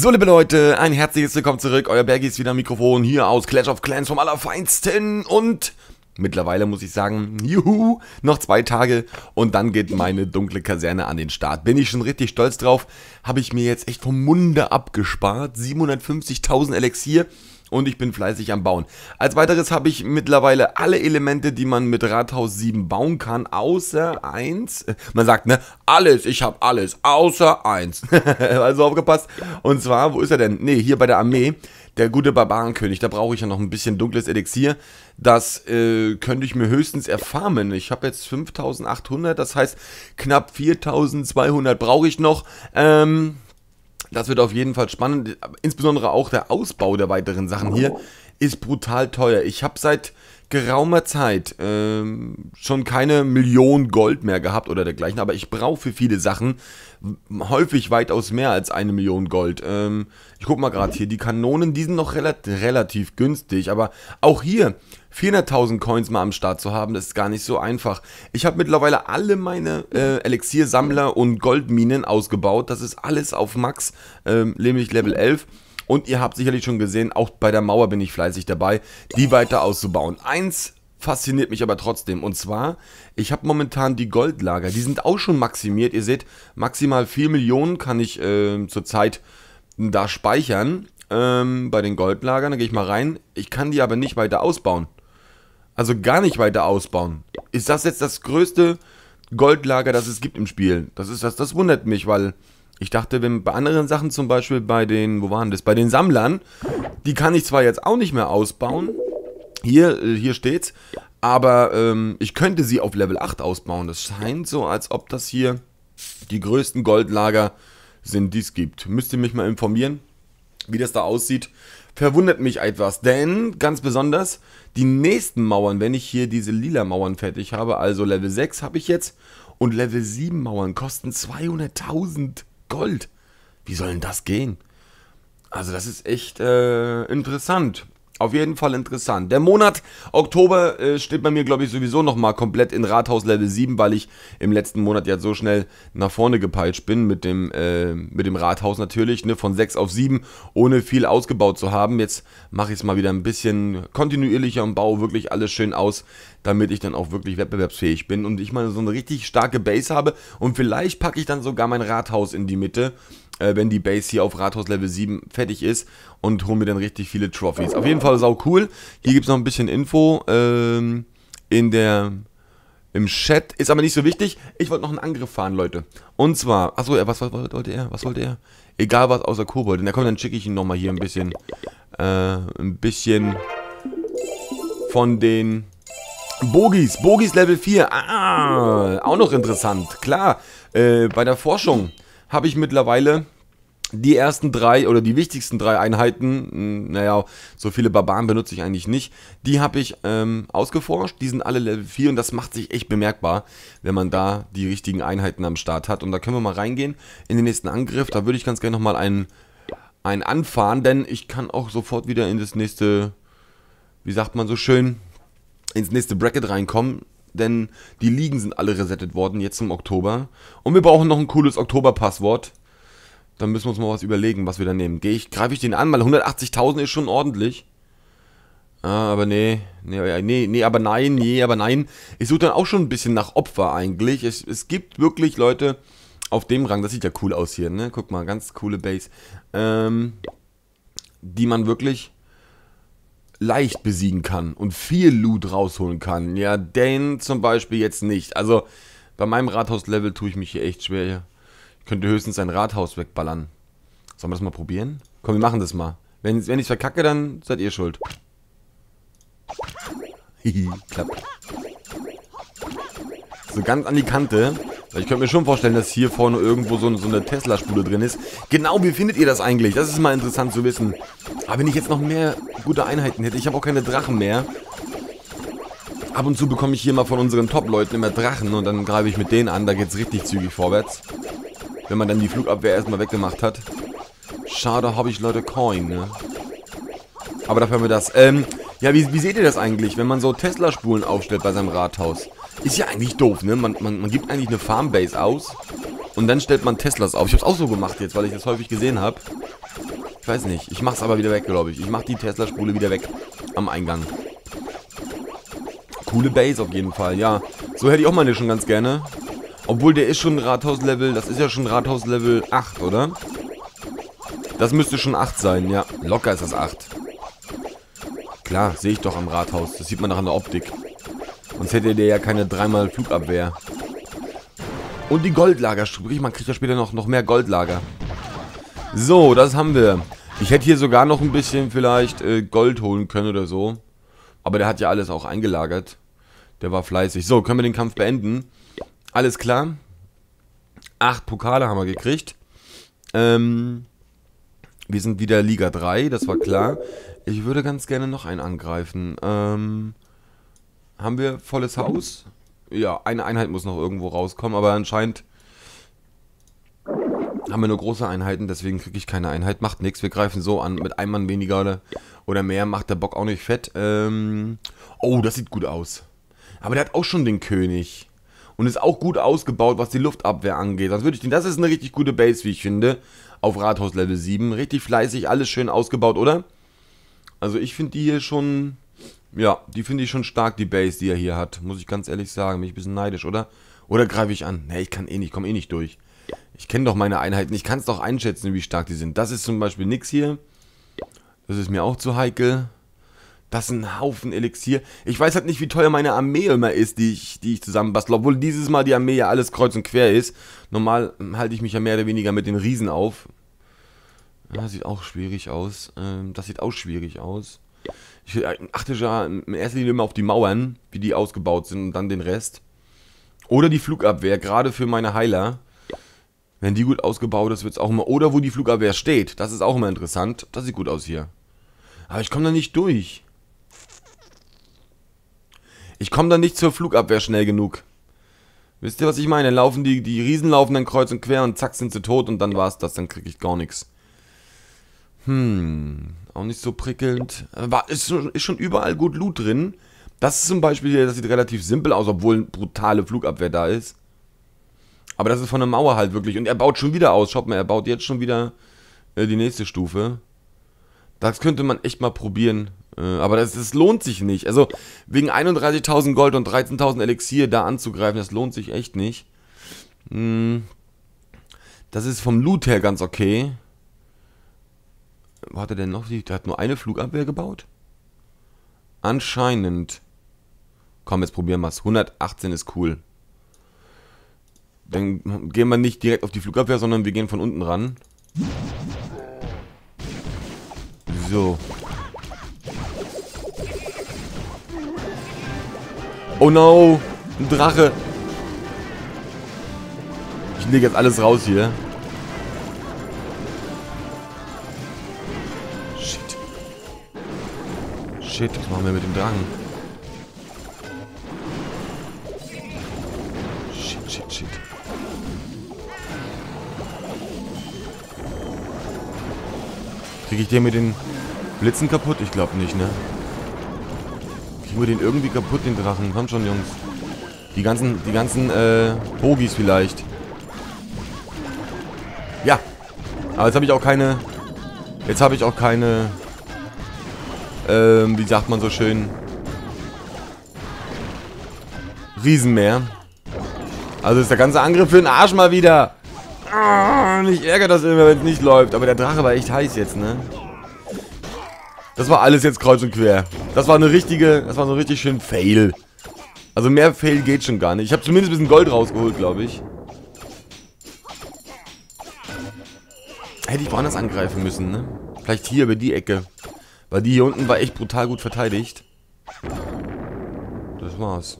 So, liebe Leute, ein herzliches Willkommen zurück. Euer Bergi ist wieder am Mikrofon hier aus Clash of Clans vom Allerfeinsten. Und mittlerweile muss ich sagen, juhu, noch 2 Tage und dann geht meine dunkle Kaserne an den Start. Bin ich schon richtig stolz drauf. Habe ich mir jetzt echt vom Munde abgespart. 750.000 Elixier. Und ich bin fleißig am Bauen. Als weiteres habe ich mittlerweile alle Elemente, die man mit Rathaus 7 bauen kann, außer 1. Man sagt, ne, alles, ich habe alles, außer 1. Also aufgepasst. Und zwar, wo ist er denn? Ne, hier bei der Armee, der gute Barbarenkönig. Da brauche ich ja noch ein bisschen dunkles Elixier. Das könnte ich mir höchstens erfarmen. Ich habe jetzt 5.800, das heißt knapp 4.200 brauche ich noch. Das wird auf jeden Fall spannend, insbesondere auch der Ausbau der weiteren Sachen hier ist brutal teuer. Ich habe seit geraumer Zeit schon keine Million Gold mehr gehabt oder dergleichen, aber ich brauche für viele Sachen häufig weitaus mehr als 1 Million Gold. Ich guck mal gerade hier, die Kanonen, die sind noch relativ günstig, aber auch hier 400.000 Coins mal am Start zu haben, das ist gar nicht so einfach. Ich habe mittlerweile alle meine Elixiersammler und Goldminen ausgebaut. Das ist alles auf Max, nämlich Level 11. Und ihr habt sicherlich schon gesehen, auch bei der Mauer bin ich fleißig dabei, die weiter auszubauen. Eins fasziniert mich aber trotzdem. Und zwar, ich habe momentan die Goldlager. Die sind auch schon maximiert. Ihr seht, maximal 4 Millionen kann ich zurzeit da speichern. Bei den Goldlagern, da gehe ich mal rein. Ich kann die aber nicht weiter ausbauen. Also gar nicht weiter ausbauen. Ist das jetzt das größte Goldlager, das es gibt im Spiel? Das wundert mich, weil ich dachte, wenn bei anderen Sachen, zum Beispiel bei den, wo waren das? Bei den Sammlern, die kann ich zwar jetzt auch nicht mehr ausbauen. Hier steht's. Aber ich könnte sie auf Level 8 ausbauen. Das scheint so, als ob das hier die größten Goldlager sind, die es gibt. Müsst ihr mich mal informieren, wie das da aussieht. Verwundert mich etwas, denn ganz besonders die nächsten Mauern, wenn ich hier diese lila Mauern fertig habe, also Level 6 habe ich jetzt und Level 7 Mauern kosten 200.000 Gold. Wie soll denn das gehen? Also das ist echt interessant. Auf jeden Fall interessant. Der Monat Oktober steht bei mir, glaube ich, sowieso nochmal komplett in Rathaus Level 7, weil ich im letzten Monat ja so schnell nach vorne gepeitscht bin mit dem Rathaus natürlich, ne, von 6 auf 7, ohne viel ausgebaut zu haben. Jetzt mache ich es mal wieder ein bisschen kontinuierlicher und baue wirklich alles schön aus, damit ich dann auch wirklich wettbewerbsfähig bin und ich mal so eine richtig starke Base habe und vielleicht packe ich dann sogar mein Rathaus in die Mitte, wenn die Base hier auf Rathaus Level 7 fertig ist und hole mir dann richtig viele Trophies. Auf jeden Fall sau cool. Hier gibt es noch ein bisschen Info im Chat. Ist aber nicht so wichtig. Ich wollte noch einen Angriff fahren, Leute. Und zwar, achso, was wollte er? Was wollte er? Egal was außer Kobold. Na komm, dann schicke ich ihn nochmal hier ein bisschen von den Bogies. Bogies Level 4. Auch noch interessant. Klar, bei der Forschung habe ich mittlerweile die ersten 3 oder die wichtigsten 3 Einheiten, naja, so viele Barbaren benutze ich eigentlich nicht, die habe ich ausgeforscht, die sind alle Level 4 und das macht sich echt bemerkbar, wenn man da die richtigen Einheiten am Start hat. Und da können wir mal reingehen in den nächsten Angriff, da würde ich ganz gerne nochmal einen anfahren, denn ich kann auch sofort wieder in das nächste, wie sagt man so schön, ins nächste Bracket reinkommen. Denn die Ligen sind alle resettet worden, jetzt im Oktober. Und wir brauchen noch ein cooles Oktober-Passwort. Dann müssen wir uns mal was überlegen, was wir da nehmen. Greife ich den an, weil 180.000 ist schon ordentlich. Aber nee, aber nein. Ich suche dann auch schon ein bisschen nach Opfer eigentlich. Es gibt wirklich Leute auf dem Rang, das sieht ja cool aus hier, ne? Guck mal, ganz coole Base. Die man wirklich leicht besiegen kann und viel Loot rausholen kann. Ja, den zum Beispiel jetzt nicht. Also bei meinem Rathaus-Level tue ich mich hier echt schwer. Ich könnte höchstens ein Rathaus wegballern. Sollen wir das mal probieren? Komm, wir machen das mal. Wenn ich es verkacke, dann seid ihr schuld. Hihi, klappt. So ganz an die Kante. Ich könnte mir schon vorstellen, dass hier vorne irgendwo so eine Tesla-Spule drin ist. Genau, wie findet ihr das eigentlich? Das ist mal interessant zu wissen. Aber wenn ich jetzt noch mehr gute Einheiten hätte, ich habe auch keine Drachen mehr. Ab und zu bekomme ich hier mal von unseren Top-Leuten immer Drachen und dann greife ich mit denen an. Da geht es richtig zügig vorwärts. Wenn man dann die Flugabwehr erstmal weggemacht hat. Schade, habe ich Leute Coin, ne? Aber dafür haben wir das. Ja, wie seht ihr das eigentlich, wenn man so Tesla-Spulen aufstellt bei seinem Rathaus? Ist ja eigentlich doof, ne? Man gibt eigentlich eine Farmbase aus und dann stellt man Teslas auf. Ich habe es auch so gemacht jetzt, weil ich das häufig gesehen habe. Ich weiß nicht. Ich mach's aber wieder weg, glaube ich. Ich mach die Tesla-Spule wieder weg. Am Eingang. Coole Base auf jeden Fall, ja. So hätte ich auch meine schon ganz gerne. Obwohl, der ist schon Rathaus-Level. Das ist ja schon Rathaus-Level 8, oder? Das müsste schon 8 sein, ja. Locker ist das 8. Klar, sehe ich doch am Rathaus. Das sieht man doch an der Optik. Sonst hätte der ja keine 3x Flugabwehr. Und die Goldlager. Sprich, man kriegt ja später noch mehr Goldlager. So, das haben wir. Ich hätte hier sogar noch ein bisschen vielleicht Gold holen können oder so. Aber der hat ja alles auch eingelagert. Der war fleißig. So, können wir den Kampf beenden. Alles klar. 8 Pokale haben wir gekriegt. Wir sind wieder Liga 3, das war klar. Ich würde ganz gerne noch einen angreifen. Haben wir volles Haus? Ja, eine Einheit muss noch irgendwo rauskommen, aber anscheinend haben wir nur große Einheiten, deswegen kriege ich keine Einheit. Macht nichts, wir greifen so an. Mit einem Mann weniger oder mehr macht der Bock auch nicht fett. Oh, das sieht gut aus. Aber der hat auch schon den König. Und ist auch gut ausgebaut, was die Luftabwehr angeht. Das ist eine richtig gute Base, wie ich finde. Auf Rathaus Level 7. Richtig fleißig, alles schön ausgebaut, oder? Also ich finde die hier schon... Ja, die finde ich schon stark, die Base, die er hier hat. Muss ich ganz ehrlich sagen. Bin ich ein bisschen neidisch, oder? Oder greife ich an? Ne, ich kann eh nicht, komme eh nicht durch. Ich kenne doch meine Einheiten. Ich kann es doch einschätzen, wie stark die sind. Das ist zum Beispiel nix hier. Das ist mir auch zu heikel. Das ist ein Haufen Elixier. Ich weiß halt nicht, wie teuer meine Armee immer ist, die ich zusammenbastle. Obwohl dieses Mal die Armee ja alles kreuz und quer ist. Normal halte ich mich ja mehr oder weniger mit den Riesen auf. Ja, sieht auch schwierig aus. Das sieht auch schwierig aus. Ich achte ja in erster Linie immer auf die Mauern, wie die ausgebaut sind und dann den Rest. Oder die Flugabwehr, gerade für meine Heiler. Wenn die gut ausgebaut ist, wird es auch immer... Oder wo die Flugabwehr steht, das ist auch immer interessant. Das sieht gut aus hier. Aber ich komme da nicht durch. Ich komme da nicht zur Flugabwehr schnell genug. Wisst ihr, was ich meine? Die Riesen laufen dann kreuz und quer und zack sind sie tot und dann war's das. Dann kriege ich gar nichts. Auch nicht so prickelnd. Ist schon überall gut Loot drin. Das ist zum Beispiel hier, das sieht relativ simpel aus, obwohl eine brutale Flugabwehr da ist. Aber das ist von der Mauer halt wirklich. Und er baut schon wieder aus. Schaut mal, er baut jetzt schon wieder die nächste Stufe. Das könnte man echt mal probieren. Aber das lohnt sich nicht. Also wegen 31.000 Gold und 13.000 Elixier da anzugreifen, das lohnt sich echt nicht. Das ist vom Loot her ganz okay. Wo hat er denn noch? Der hat nur eine Flugabwehr gebaut? Anscheinend. Komm, jetzt probieren wir es. 118 ist cool. Dann gehen wir nicht direkt auf die Flugabwehr, sondern wir gehen von unten ran. So. Oh no! Ein Drache! Ich lege jetzt alles raus hier. Shit, was machen wir mit dem Drachen? Shit. Kriege ich den mit den Blitzen kaputt? Ich glaube nicht, ne? Kriegen wir den irgendwie kaputt, den Drachen? Komm schon, Jungs. Die ganzen Bogis vielleicht. Ja. Aber jetzt habe ich auch keine... wie sagt man so schön? Riesen mehr. Also ist der ganze Angriff für den Arsch mal wieder. Ich ärgere das immer, wenn es nicht läuft. Aber der Drache war echt heiß jetzt, ne? Das war alles jetzt kreuz und quer. Das war so richtig schön Fail. Also mehr Fail geht schon gar nicht. Ich habe zumindest ein bisschen Gold rausgeholt, glaube ich. Hätte ich woanders angreifen müssen, ne? Vielleicht hier über die Ecke. Weil die hier unten war echt brutal gut verteidigt. Das war's.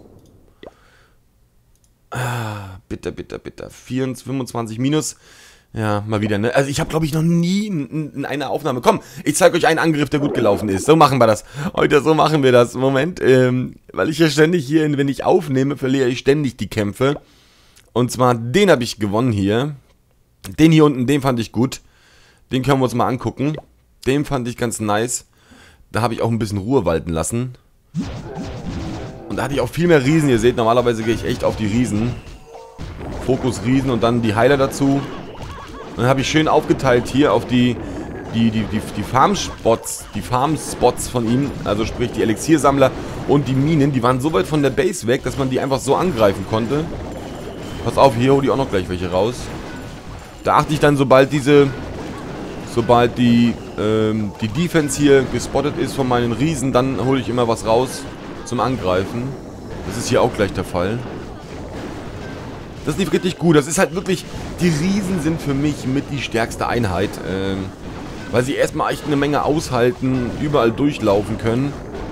Bitter. 25 minus. Ja, mal wieder, ne? Also ich habe, glaube ich, noch nie in einer Aufnahme... Komm, ich zeige euch einen Angriff, der gut gelaufen ist. So machen wir das. Heute, so machen wir das. Moment, weil ich ja ständig hier, wenn ich aufnehme, verliere ich ständig die Kämpfe. Und zwar, den habe ich gewonnen hier. Den hier unten, den fand ich gut. Den können wir uns mal angucken. Den fand ich ganz nice. Da habe ich auch ein bisschen Ruhe walten lassen. Und da hatte ich auch viel mehr Riesen. Ihr seht, normalerweise gehe ich echt auf die Riesen. Fokus Riesen und dann die Heiler dazu. Und dann habe ich schön aufgeteilt hier auf die die Farmspots von ihm, also sprich die Elixiersammler und die Minen, die waren so weit von der Base weg, dass man die einfach so angreifen konnte. Pass auf, hier hole ich auch noch gleich welche raus. Da achte ich dann, sobald die Defense hier gespottet ist von meinen Riesen, dann hole ich immer was raus zum Angreifen. Das ist hier auch gleich der Fall. Das lief richtig gut. Das ist halt wirklich, die Riesen sind für mich mit die stärkste Einheit. Weil sie erstmal echt eine Menge aushalten, überall durchlaufen können.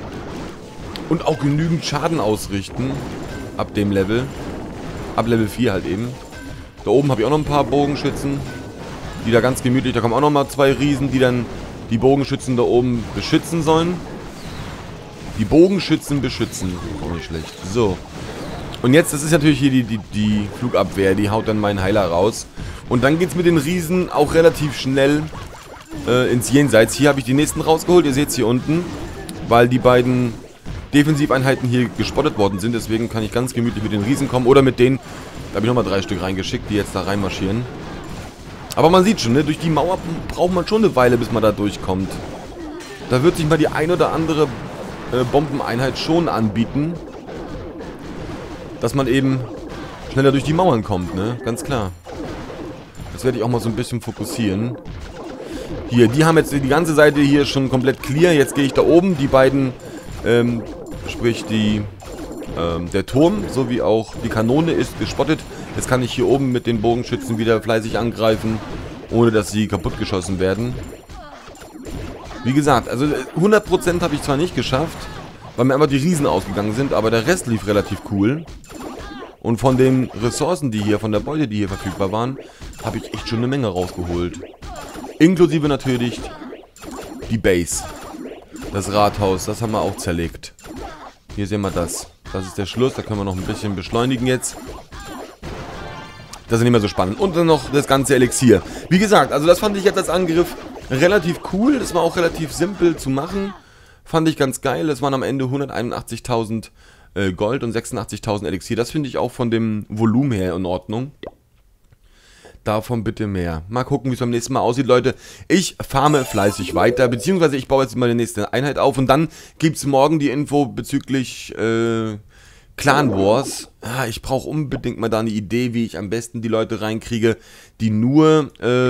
Und auch genügend Schaden ausrichten. Ab dem Level. Ab Level 4 halt eben. Da oben habe ich auch noch ein paar Bogenschützen. Die da ganz gemütlich, da kommen auch noch mal 2 Riesen, die dann die Bogenschützen da oben beschützen sollen. Die Bogenschützen beschützen. Auch nicht schlecht. So. Und jetzt, das ist natürlich hier die Flugabwehr, die haut dann meinen Heiler raus. Und dann geht es mit den Riesen auch relativ schnell ins Jenseits. Hier habe ich die nächsten rausgeholt, ihr seht es hier unten. Weil die beiden Defensiveinheiten hier gespottet worden sind. Deswegen kann ich ganz gemütlich mit den Riesen kommen. Oder mit denen, da habe ich nochmal 3 Stück reingeschickt, die jetzt da reinmarschieren. Aber man sieht schon, ne, durch die Mauer braucht man schon eine Weile, bis man da durchkommt. Da wird sich mal die ein oder andere Bombeneinheit schon anbieten. Dass man eben schneller durch die Mauern kommt, ne? Ganz klar. Das werde ich auch mal so ein bisschen fokussieren. Hier, die haben jetzt die ganze Seite hier schon komplett clear. Jetzt gehe ich da oben. Die beiden, sprich der Turm sowie auch die Kanone ist gespottet. Jetzt kann ich hier oben mit den Bogenschützen wieder fleißig angreifen, ohne dass sie kaputtgeschossen werden. Wie gesagt, also 100% habe ich zwar nicht geschafft, weil mir einfach die Riesen ausgegangen sind, aber der Rest lief relativ cool. Und von den Ressourcen, von der Beute, die hier verfügbar waren, habe ich echt schon eine Menge rausgeholt. Inklusive natürlich die Base. Das Rathaus, das haben wir auch zerlegt. Hier sehen wir das. Das ist der Schluss, da können wir noch ein bisschen beschleunigen jetzt. Das ist nicht mehr so spannend. Und dann noch das ganze Elixier. Wie gesagt, also das fand ich jetzt als Angriff relativ cool. Das war auch relativ simpel zu machen. Fand ich ganz geil. Das waren am Ende 181.000 Gold und 86.000 Elixier. Das finde ich auch von dem Volumen her in Ordnung. Davon bitte mehr. Mal gucken, wie es beim nächsten Mal aussieht, Leute. Ich farme fleißig weiter, beziehungsweise ich baue jetzt mal die nächste Einheit auf. Und dann gibt es morgen die Info bezüglich Clan Wars. Ich brauche unbedingt mal da eine Idee, wie ich am besten die Leute reinkriege, die nur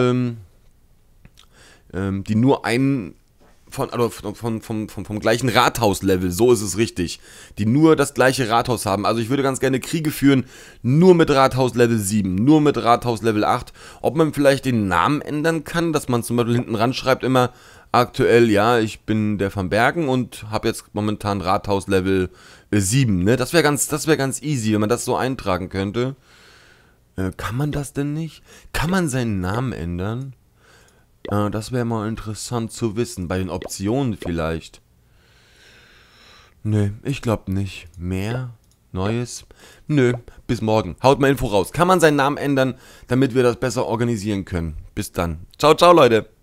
einen vom gleichen Rathaus-Level, so ist es richtig, die nur das gleiche Rathaus haben. Also ich würde ganz gerne Kriege führen, nur mit Rathaus Level 7, nur mit Rathaus Level 8. Ob man vielleicht den Namen ändern kann, dass man zum Beispiel hinten ran schreibt immer, aktuell, ja, ich bin der Van Bergen und habe jetzt momentan Rathaus Level 7, ne? Das wäre ganz easy, wenn man das so eintragen könnte. Kann man das denn nicht? Kann man seinen Namen ändern? Das wäre mal interessant zu wissen. Bei den Optionen vielleicht. Nö, ich glaube nicht. Mehr? Neues? Nö, bis morgen. Haut mal Info raus. Kann man seinen Namen ändern, damit wir das besser organisieren können? Bis dann. Ciao, ciao, Leute.